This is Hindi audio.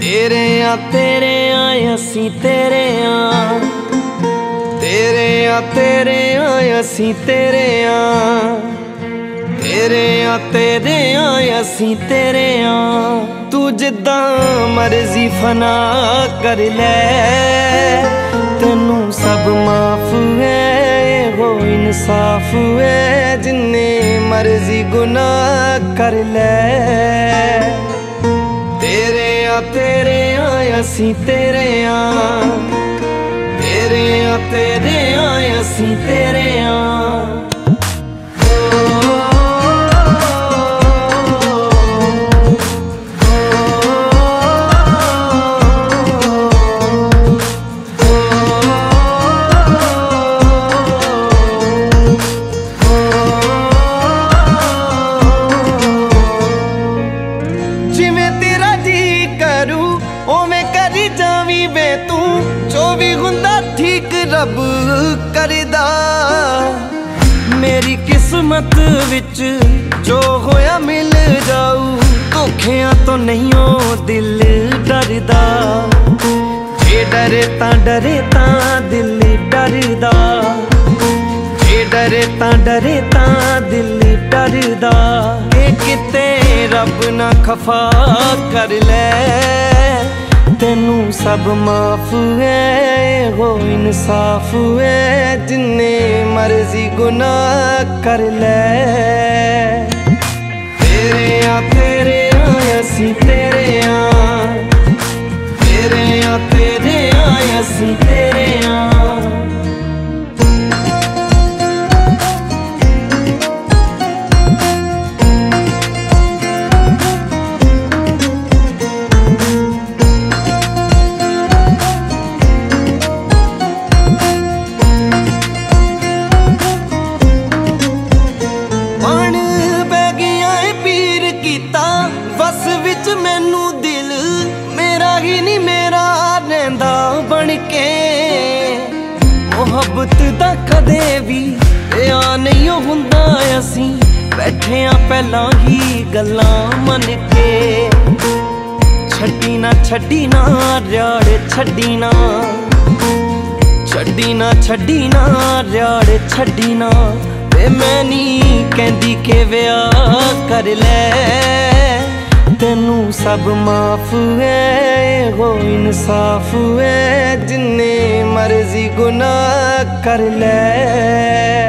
तेरे आ असी तेरे आ, तेरे आ असी तेरे आ, तेरे आ असी तेरे आ। तू जिद्दां मर्जी फना कर ले, तेनू सब माफ है, वो इंसाफ है। जिन्ने मर्जी गुनाह कर ले, तेरे आ असी तेरे आ, तेरे आ असी तेरे आ। ओवें करी जावी वे तू, जो भी हुंदा ठीक रब करदा। मेरी किस्मत विच जो होया मिल जाऊ, धोखियां तो नहीं हो दिल डरदा। जे डरे तां दिल डरदा, जे डरे तां दिल डरदा। के किते रब ना खफा कर ले, तेनू सब माफ है, वो इंसाफ है। जिन्ने मर्जी गुनाह कर ले, तेरे आ असी तेरे आ, तेरे आ असी तेरे आ। बस विच मैनू दिल मेरा ही नहीं मेरा रहिंदा बन के। मोहब्बत दा कदे भी आ नहीं हुंदा, असी बैठे आ पहला ही गल्लां मन के। छड्डी ना रयाड़ छड्डी ना, रयाड़ छड्डी ना। वे मैं नहीं कहंदी के विआह कर ले, तेनू सब माफ है, वो इंसाफ है। जिन्ने मर्जी गुनाह कर ले।